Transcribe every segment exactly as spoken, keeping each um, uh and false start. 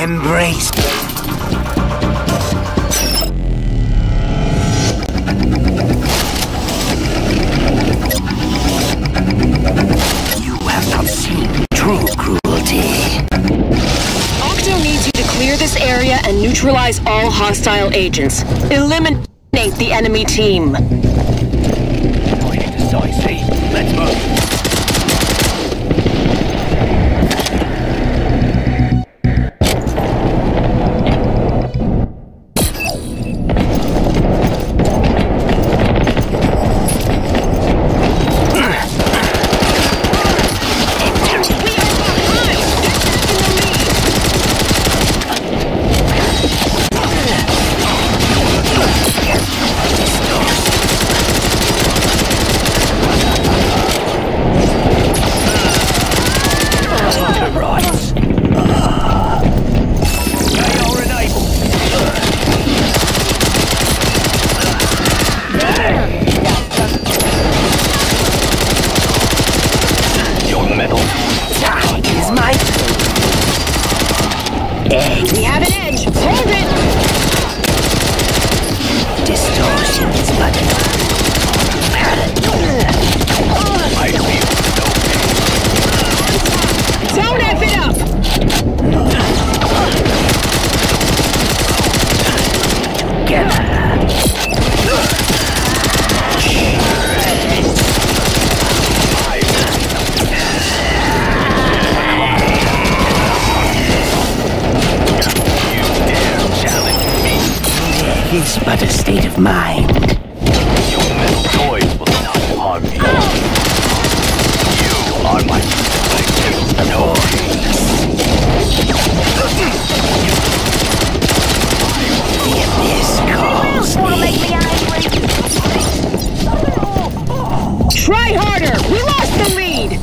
embrace. You have not seen true cruelty. Octo needs you to clear this area and neutralize all hostile agents. Eliminate the enemy team. Pointing to Site C. Let's move. We have an edge! Hold it! Distortions, but I feel so Don't F it up! together. It's but a state of mind. Your metal toys will not harm me. You are my collective toys. The abyss calls me. Try harder! We lost the lead!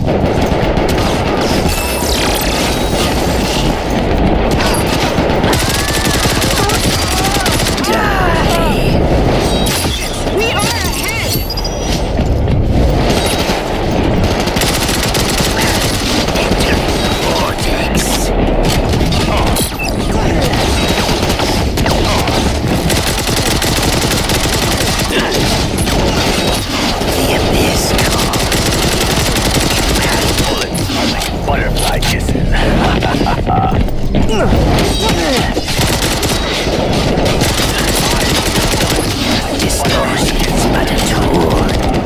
Butterfly kisses. Distortions but a tool.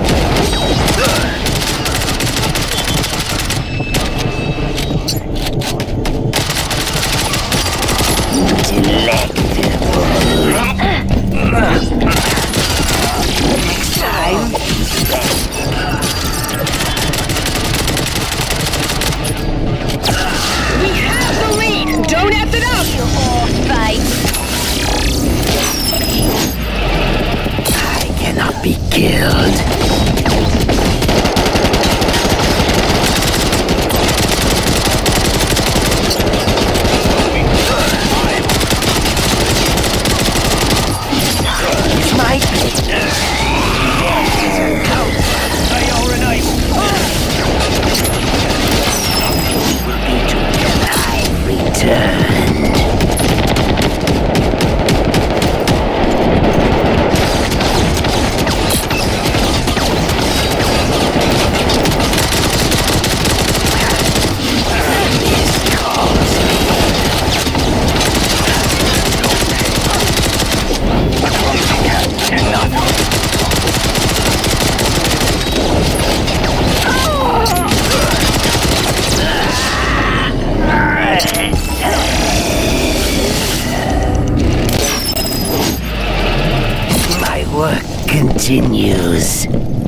Next time. Don't F it up! I cannot be killed. My they are enabled. Will be together. I return. Work continues.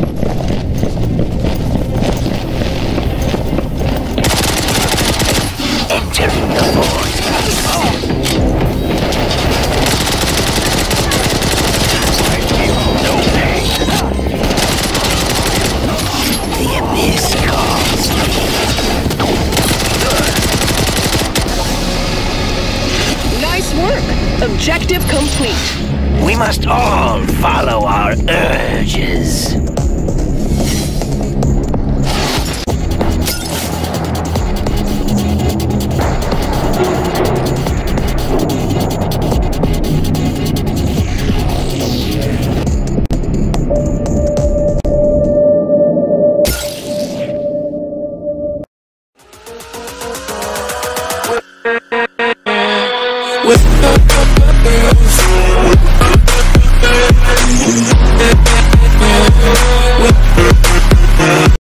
Entering the vortex. I feel no pain. The abyss calls me. Nice work. Objective complete. We must all follow our urges.